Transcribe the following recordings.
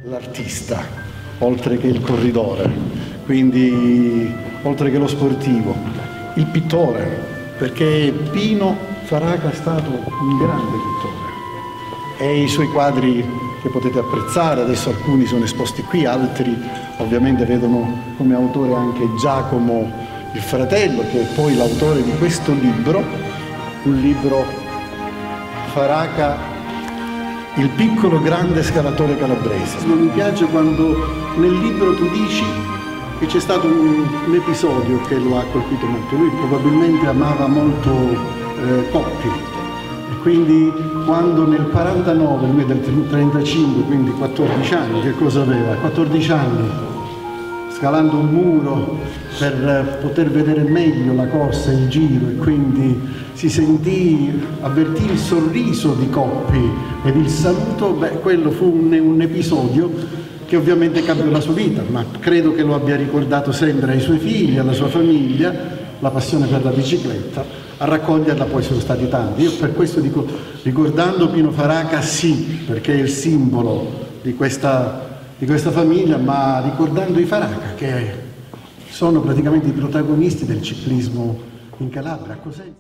L'artista, oltre che il corridore, quindi oltre che lo sportivo, il pittore, perché Pino Faraca è stato un grande pittore e i suoi quadri che potete apprezzare, adesso alcuni sono esposti qui, altri ovviamente vedono come autore anche Giacomo il fratello, che è poi l'autore di questo libro, un libro Faraca, il piccolo grande scalatore calabrese. Mi piace quando nel libro tu dici che c'è stato un episodio che lo ha colpito molto. Lui probabilmente amava molto Coppi, e quindi quando nel 49, lui è del 35, quindi 14 anni, che cosa aveva? 14 anni, scalando un muro per poter vedere meglio la corsa, il giro, e quindi si avvertì il sorriso di Coppi ed il saluto. Quello fu un episodio che ovviamente cambiò la sua vita, ma credo che lo abbia ricordato sempre ai suoi figli, alla sua famiglia, la passione per la bicicletta. A raccoglierla poi sono stati tanti. Io per questo dico, ricordando Pino Faraca sì, perché è il simbolo di questa famiglia, ma ricordando i Faraca, che sono praticamente i protagonisti del ciclismo in Calabria, a Cosenza.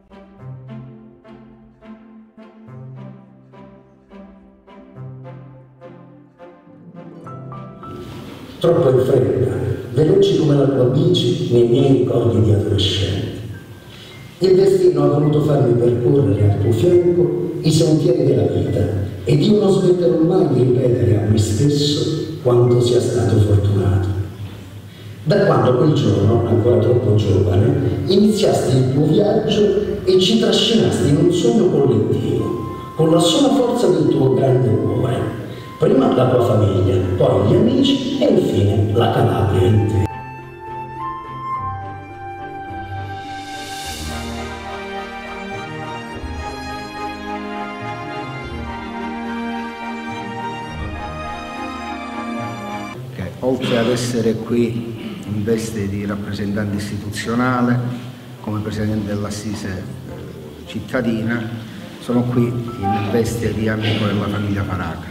Troppo in fretta, veloci come l'acqua bici nei miei ricordi di adolescente. Il destino ha voluto farmi percorrere al tuo fianco i sentieri della vita ed io non smetterò mai di ripetere a me stesso quanto sia stato fortunato. Da quando quel giorno, ancora troppo giovane, iniziasti il tuo viaggio e ci trascinasti in un sogno collettivo, con la sola forza del tuo grande cuore. Prima la tua famiglia, poi gli amici e infine la Calabria intera. Oltre ad essere qui in veste di rappresentante istituzionale, come presidente dell'Assise cittadina, sono qui in veste di amico della famiglia Faraca.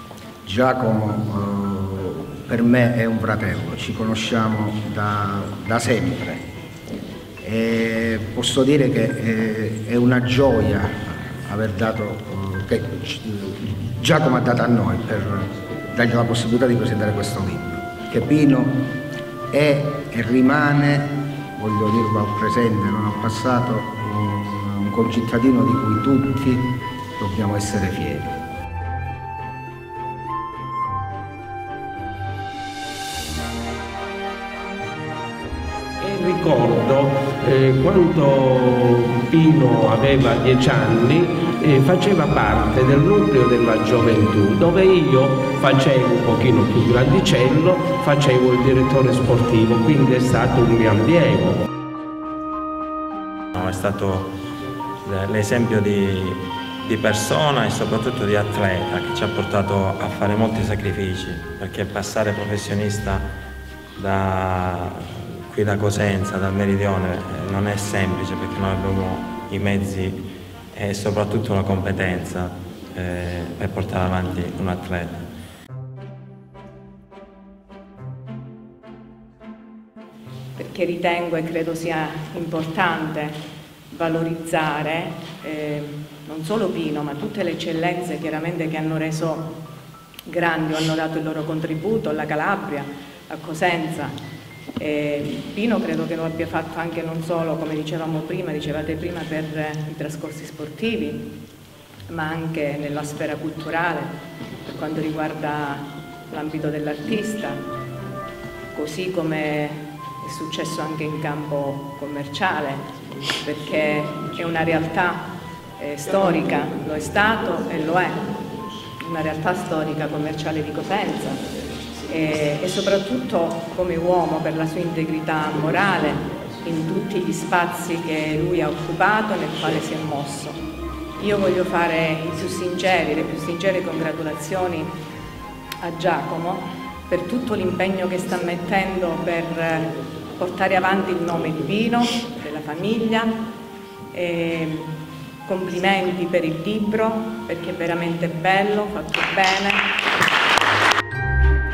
Giacomo per me è un fratello, ci conosciamo da sempre e posso dire che è una gioia aver dato, che Giacomo ha dato a noi per dargli la possibilità di presentare questo libro, che Pino è e rimane, voglio dirlo al presente, non al passato, un concittadino di cui tutti dobbiamo essere fieri. Ricordo quando Pino aveva 10 anni faceva parte del nucleo della gioventù, dove io facevo un pochino più grandicello, facevo il direttore sportivo, quindi è stato un mio allievo. È stato l'esempio di persona e soprattutto di atleta che ci ha portato a fare molti sacrifici, perché passare professionista qui da Cosenza, dal Meridione, non è semplice, perché noi abbiamo i mezzi e soprattutto la competenza per portare avanti un atleta. Perché ritengo e credo sia importante valorizzare non solo Pino, ma tutte le eccellenze chiaramente che hanno reso grandi o hanno dato il loro contributo alla Calabria, a Cosenza. Pino credo che lo abbia fatto anche non solo, come dicevate prima, per i trascorsi sportivi, ma anche nella sfera culturale, per quanto riguarda l'ambito dell'artista, così come è successo anche in campo commerciale, perché è una realtà storica, lo è stato e lo è, una realtà storica commerciale di Cosenza. E soprattutto come uomo, per la sua integrità morale in tutti gli spazi che lui ha occupato e nel quale si è mosso. Io voglio fare le più sincere congratulazioni a Giacomo per tutto l'impegno che sta mettendo per portare avanti il nome di Pino, della famiglia. Complimenti per il libro, perché è veramente bello, fatto bene.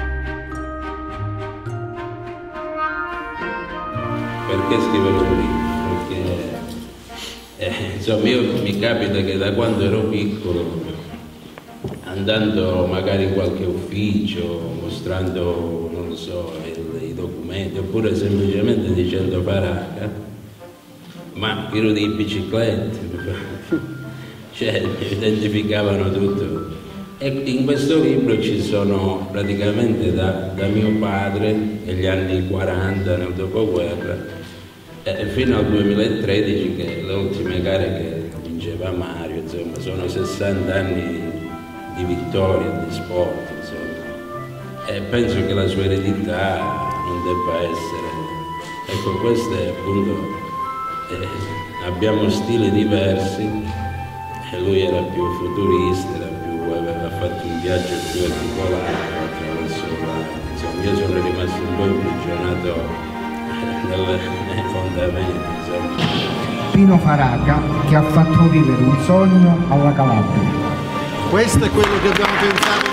perché scrivere un libro? Perché insomma io mi capita che da quando ero piccolo, andando magari in qualche ufficio, mostrando, non lo so, i documenti, oppure semplicemente dicendo Faraca, ma pieno di biciclette, cioè identificavano tutto. E in questo libro ci sono praticamente da mio padre negli anni 40, nel dopoguerra, fino al 2013, che le ultime gare che vinceva Mario, insomma, sono 60 anni di vittoria, di sport, insomma. E penso che la sua eredità non debba essere. Ecco, questo è appunto, abbiamo stili diversi, e lui era più futurista, aveva fatto un viaggio più articolato attraverso insomma, io sono rimasto un po' imprigionato nei fondamenti, insomma. Pino Faraca, che ha fatto vivere un sogno alla Calabria. Questo è quello che abbiamo pensato